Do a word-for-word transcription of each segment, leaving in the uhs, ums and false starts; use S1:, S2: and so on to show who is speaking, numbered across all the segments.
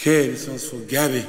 S1: Okay, this one's for Gabby.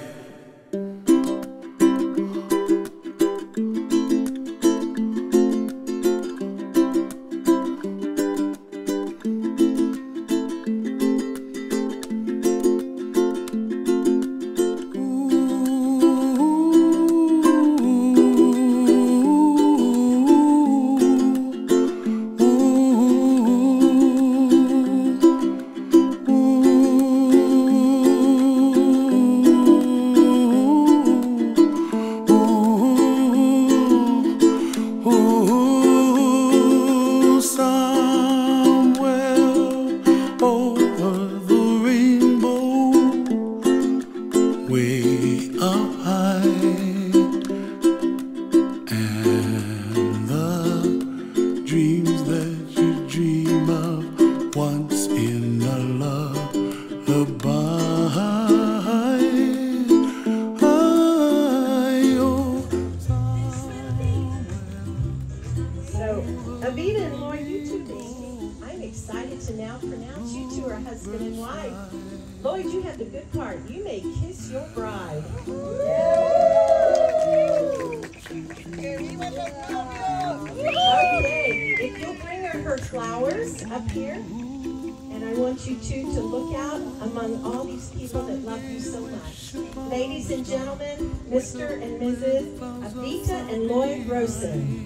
S2: Avita and Lloyd, you two dating. I'm excited to now pronounce you two are husband and wife. Lloyd, you have the good part. You may kiss your bride. Okay, if you'll bring her her flowers up here, and I want you two to look out among all these people that love you so much. Ladies and gentlemen, Mister and Missus Avita and Lloyd Rosen.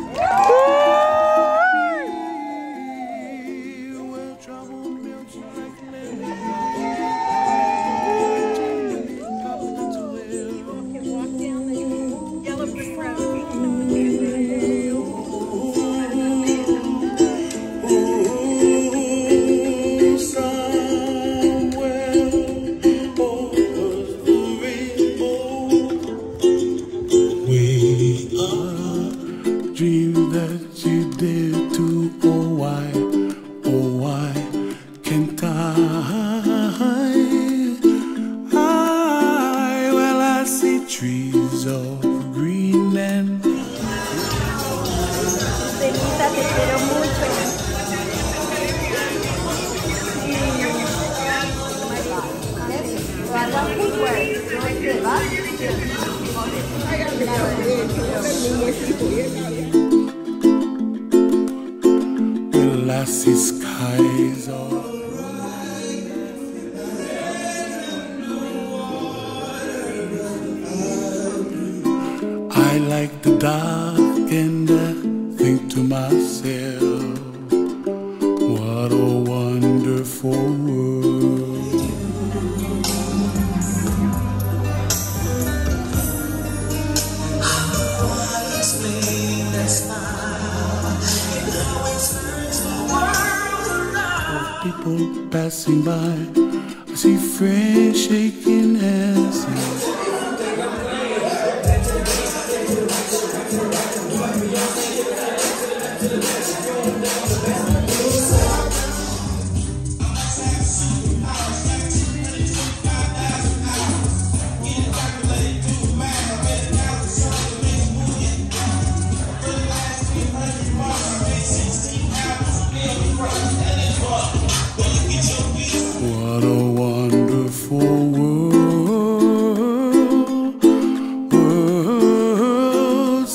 S1: Dream that you did too. Oh why, oh why can't I? I, well I see trees of green and
S3: Celita, te quiero mucho.
S1: well I see skies of I like the dark and I think to myself, what a wonderful world. Of people passing by, I see friends shaking hands. What a wonderful world, world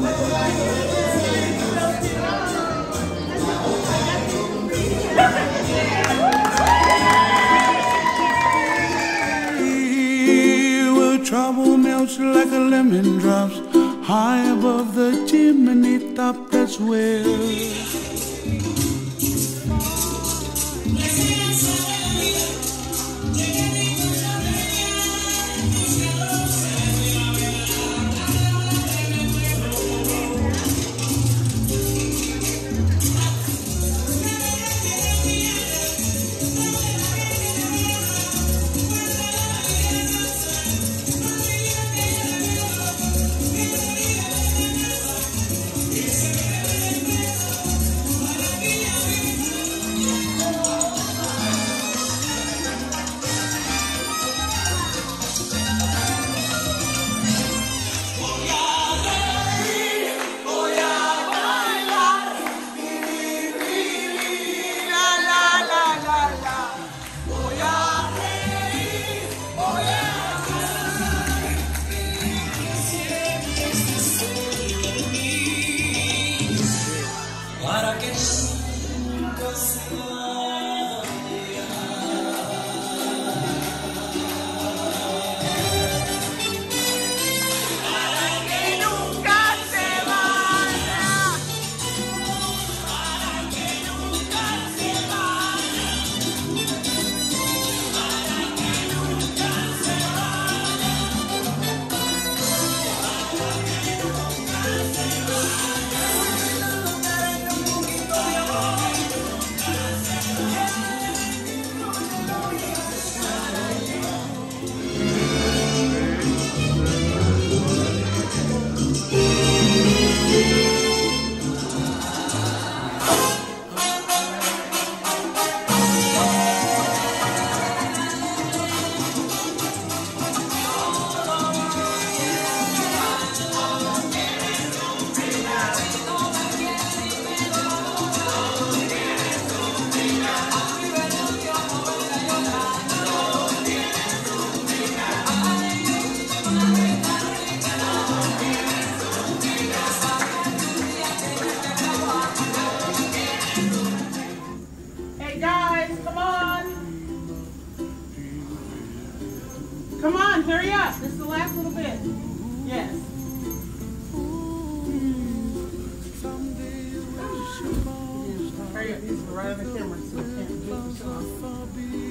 S1: someday. Where trouble melts like a lemon drops high above the chimney top. That's where
S4: Come on, hurry up. This is the last little bit. Yes. Hurry up. These are right on the camera so we can't do the song.